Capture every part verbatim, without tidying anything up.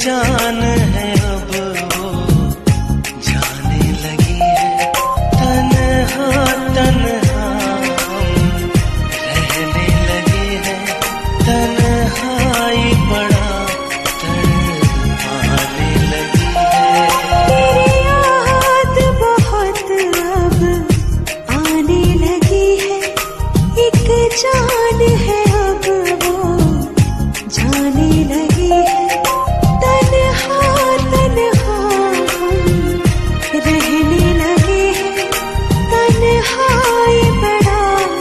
जान है अब वो जाने लगी है। तन्हा तन्हा हम रहने लगे हैं, तन्हाई बड़ा तड़पाने लगी है। तेरी याद बहुत अब आने लगी है, एक जान है अब वो जाने लगी है। तन्हा तन्हा हम रहने लगे हैं, तन्हाई बड़ा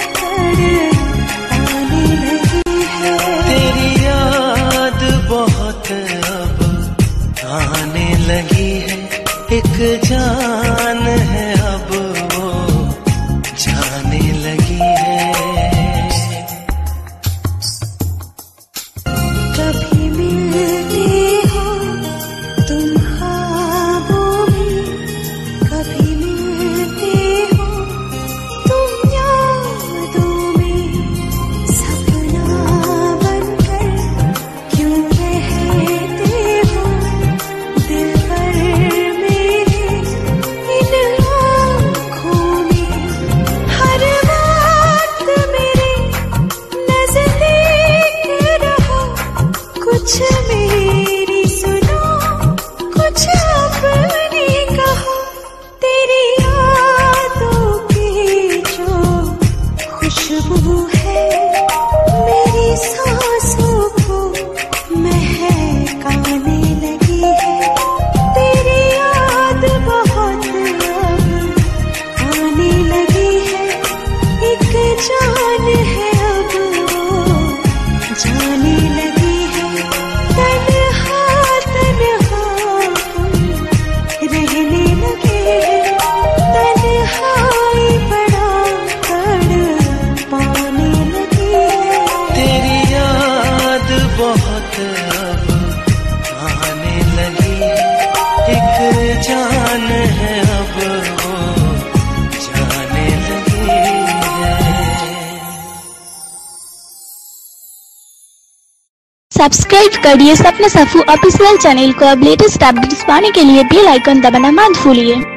तड़पाने लगी है। तेरी याद बहुत अब आने लगी है, एक जान है अब वो जाने लगी है। कभी मिलते हो तुम ख्वाबों में, कभी मिलते हो तुम यादों में। सपना बनकर क्यों रहते हो दिल पर मेरे इन आँखों में। हर वक्त मेरे नज़दीक रहो, कुछ मेरी सुनो, कुछ अपनी कहो। तेरी यादों की जो खुशबू है मेरी सांसों को महकाने लगी है। तेरी याद बहुत अब आने लगी है, एक जान है अब वो जाने लगी है। तन्हा तन्हा हम रहने लगे हैं, तन्हाई बड़ा तड़पाने लगी है। तेरी याद बहुत अब आने लगी है, एक जान है अब वो जाने लगी है। सब्सक्राइब करिए सपना सफू ऑफिशियल चैनल को। अब लेटेस्ट अपडेट्स पाने के लिए बेल आइकन दबाना मत भूलिए।